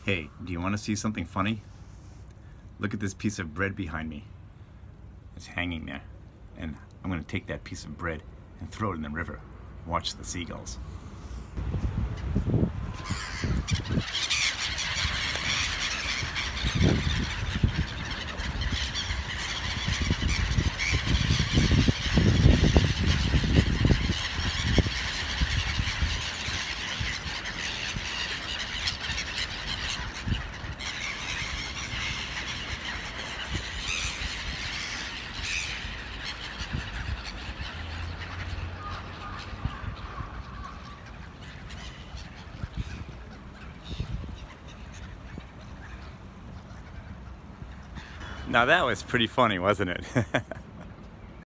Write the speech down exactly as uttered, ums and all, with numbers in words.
Hey, do you want to see something funny? Look at this piece of bread behind me. It's hanging there. And I'm going to take that piece of bread and throw it in the river. Watch the seagulls. Now that was pretty funny, wasn't it?